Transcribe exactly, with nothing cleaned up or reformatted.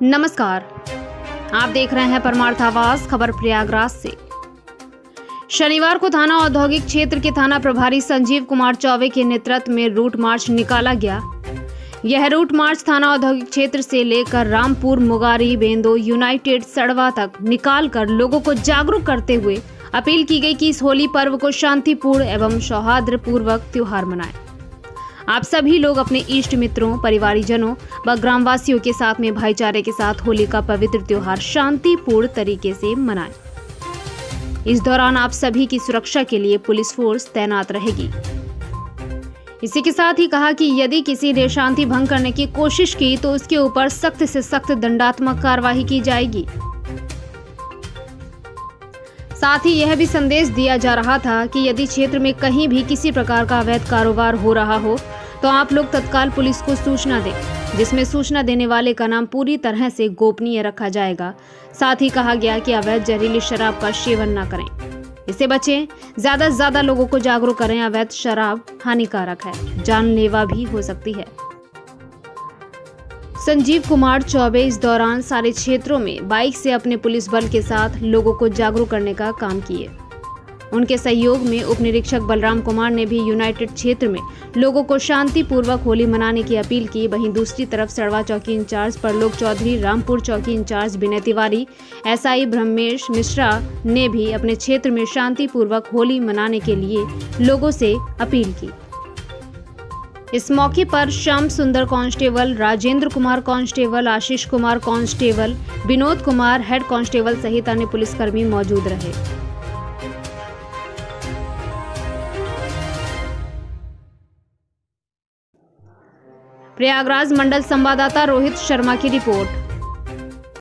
नमस्कार, आप देख रहे हैं परमार्थ आवाज खबर प्रयागराज से। शनिवार को थाना औद्योगिक क्षेत्र के थाना प्रभारी संजीव कुमार चौबे के नेतृत्व में रूट मार्च निकाला गया। यह रूट मार्च थाना औद्योगिक क्षेत्र से लेकर रामपुर, मुगारी, बेंदो, यूनाइटेड, सड़वा तक निकाल कर लोगों को जागरूक करते हुए अपील की गई कि इस होली पर्व को शांतिपूर्ण एवं सौहार्दपूर्वक त्योहार मनाएं। आप सभी लोग अपने इष्ट मित्रों, परिवारजनों व ग्रामवासियों के साथ में भाईचारे के साथ होली का पवित्र त्योहार शांतिपूर्ण तरीके से मनाएं। इस दौरान आप सभी की सुरक्षा के लिए पुलिस फोर्स तैनात रहेगी। इसी के साथ ही कहा कि यदि किसी ने शांति भंग करने की कोशिश की तो उसके ऊपर सख्त से सख्त दंडात्मक कार्रवाई की जाएगी। साथ ही यह भी संदेश दिया जा रहा था कि यदि क्षेत्र में कहीं भी किसी प्रकार का अवैध कारोबार हो रहा हो तो आप लोग तत्काल पुलिस को सूचना दें, जिसमें सूचना देने वाले का नाम पूरी तरह से गोपनीय रखा जाएगा। साथ ही कहा गया कि अवैध जहरीली शराब का सेवन न करें, इससे बचें। ज्यादा से ज्यादा लोगों को जागरूक करें। अवैध शराब हानिकारक है, जानलेवा भी हो सकती है। संजीव कुमार चौबे इस दौरान सारे क्षेत्रों में बाइक से अपने पुलिस बल के साथ लोगों को जागरूक करने का काम किए। उनके सहयोग में उप निरीक्षक बलराम कुमार ने भी यूनाइटेड क्षेत्र में लोगों को शांतिपूर्वक होली मनाने की अपील की। वहीं दूसरी तरफ सड़वा चौकी इंचार्ज परलोक चौधरी, रामपुर चौकी इंचार्ज विनय तिवारी, एसआई ब्रह्मेश मिश्रा ने भी अपने क्षेत्र में शांतिपूर्वक होली मनाने के लिए लोगों से अपील की। इस मौके पर Shyam Sundar constable, Rajendra Kumar constable, Ashish Kumar constable, Vinod Kumar head constable सहित अन्य पुलिसकर्मी मौजूद रहे। प्रयागराज मंडल संवाददाता रोहित शर्मा की रिपोर्ट।